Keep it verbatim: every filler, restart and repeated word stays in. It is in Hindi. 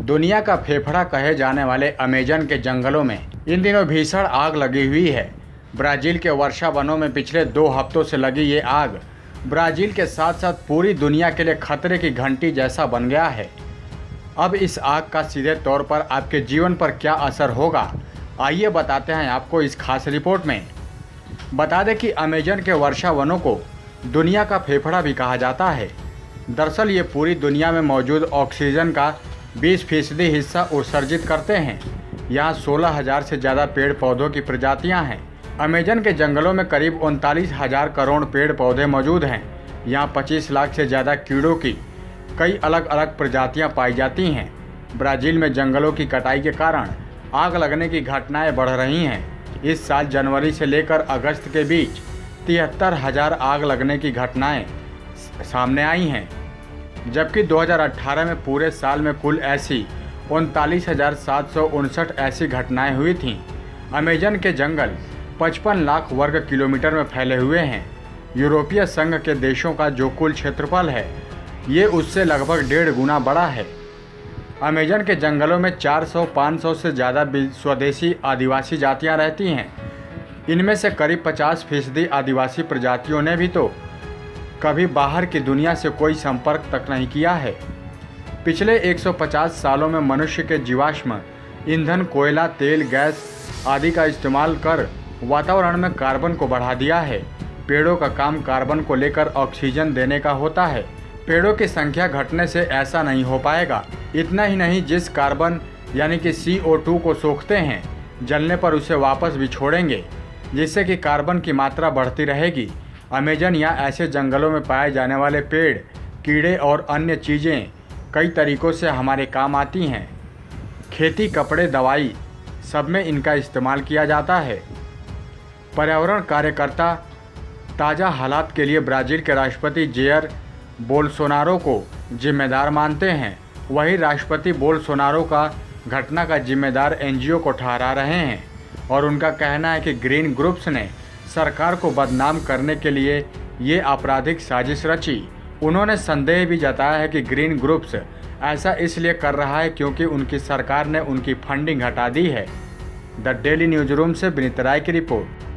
दुनिया का फेफड़ा कहे जाने वाले अमेजन के जंगलों में इन दिनों भीषण आग लगी हुई है। ब्राज़ील के वर्षा वनों में पिछले दो हफ्तों से लगी ये आग ब्राज़ील के साथ साथ पूरी दुनिया के लिए खतरे की घंटी जैसा बन गया है। अब इस आग का सीधे तौर पर आपके जीवन पर क्या असर होगा, आइए बताते हैं आपको इस खास रिपोर्ट में। बता दें कि अमेजन के वर्षा वनों को दुनिया का फेफड़ा भी कहा जाता है। दरअसल ये पूरी दुनिया में मौजूद ऑक्सीजन का बीस फीसदी हिस्सा उत्सर्जित करते हैं। यहाँ सोलह हज़ार से ज़्यादा पेड़ पौधों की प्रजातियाँ हैं। अमेजन के जंगलों में करीब उनतालीस हज़ार करोड़ पेड़ पौधे मौजूद हैं। यहाँ पच्चीस लाख से ज़्यादा कीड़ों की कई अलग अलग प्रजातियाँ पाई जाती हैं। ब्राज़ील में जंगलों की कटाई के कारण आग लगने की घटनाएँ बढ़ रही हैं। इस साल जनवरी से लेकर अगस्त के बीच तिहत्तर हज़ार आग लगने की घटनाएँ सामने आई हैं, जबकि दो हज़ार अठारह में पूरे साल में कुल ऐसी उनतालीस हज़ार सात सौ उनसठ ऐसी घटनाएं हुई थीं। अमेजन के जंगल पचपन लाख वर्ग किलोमीटर में फैले हुए हैं। यूरोपीय संघ के देशों का जो कुल क्षेत्रफल है ये उससे लगभग डेढ़ गुना बड़ा है। अमेजन के जंगलों में चार सौ पाँच सौ से ज़्यादा स्वदेशी आदिवासी जातियाँ रहती हैं। इनमें से करीब पचास फीसदी आदिवासी प्रजातियों ने भी तो कभी बाहर की दुनिया से कोई संपर्क तक नहीं किया है। पिछले एक सौ पचास सालों में मनुष्य के जीवाश्म ईंधन, कोयला, तेल, गैस आदि का इस्तेमाल कर वातावरण में कार्बन को बढ़ा दिया है। पेड़ों का काम कार्बन को लेकर ऑक्सीजन देने का होता है। पेड़ों की संख्या घटने से ऐसा नहीं हो पाएगा। इतना ही नहीं, जिस कार्बन यानी कि सी ओ टू को सोखते हैं, जलने पर उसे वापस भी छोड़ेंगे, जिससे कि कार्बन की मात्रा बढ़ती रहेगी। अमेजन या ऐसे जंगलों में पाए जाने वाले पेड़, कीड़े और अन्य चीज़ें कई तरीक़ों से हमारे काम आती हैं। खेती, कपड़े, दवाई सब में इनका इस्तेमाल किया जाता है। पर्यावरण कार्यकर्ता ताज़ा हालात के लिए ब्राज़ील के राष्ट्रपति जेयर बोल्सोनारो को जिम्मेदार मानते हैं। वही राष्ट्रपति बोल्सोनारो का घटना का जिम्मेदार एन जी ओ को ठहरा रहे हैं और उनका कहना है कि ग्रीन ग्रुप्स ने सरकार को बदनाम करने के लिए ये आपराधिक साजिश रची। उन्होंने संदेह भी जताया है कि ग्रीन ग्रुप्स ऐसा इसलिए कर रहा है क्योंकि उनकी सरकार ने उनकी फंडिंग हटा दी है। द डेली न्यूज़ रूम से विनीत राय की रिपोर्ट।